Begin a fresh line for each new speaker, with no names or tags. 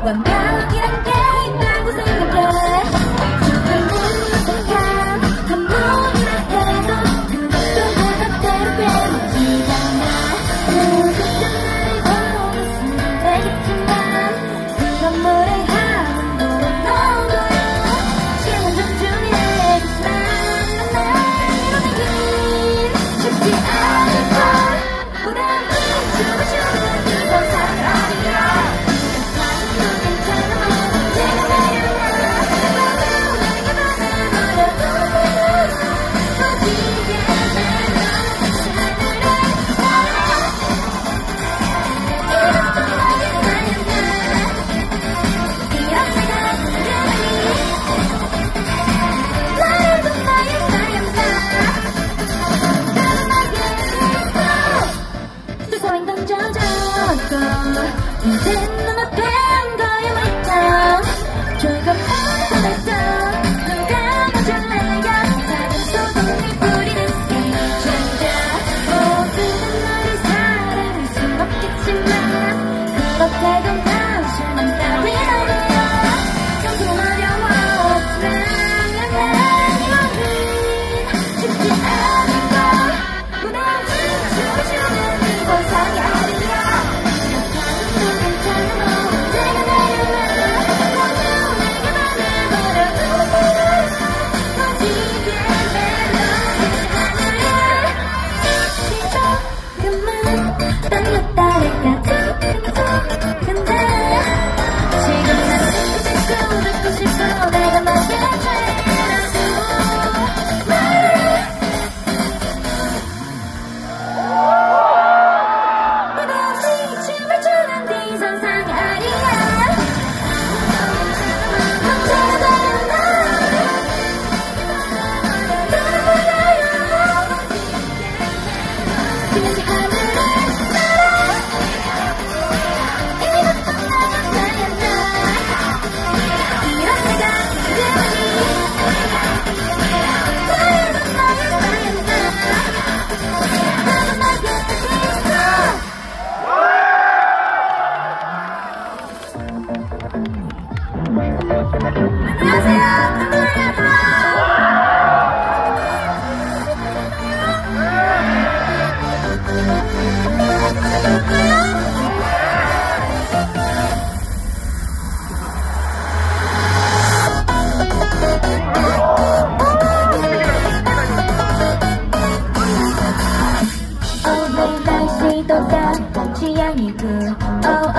완벽이란 게 있다고 생각해. 그걸 묻는 순간 한몸이라 해도 그것도 하나대로 빼먹지잖아. 그것도 나를 보고 있으면 되겠지만 그런 노래 하는 노래 너도요. 시간 존중해. 난 이러는 길 쉽지 않을 걸. 부담이 춤을 추는 이건 사랑이야. 이젠 눈앞에 안 거야 말자. 조금만 더 발전 눈 감아줄래요. 작은 소금이 뿌리는 이전자. 모두는 너를 사랑할 순 없겠지만 그렇다고 당신만 따윈 아니야. 조금 어려웠지만 이거는 쉽지 않은 걸. 무너진 춤을 추는 이번 사냥이야. 오늘 날씨도 따뜻치 아니고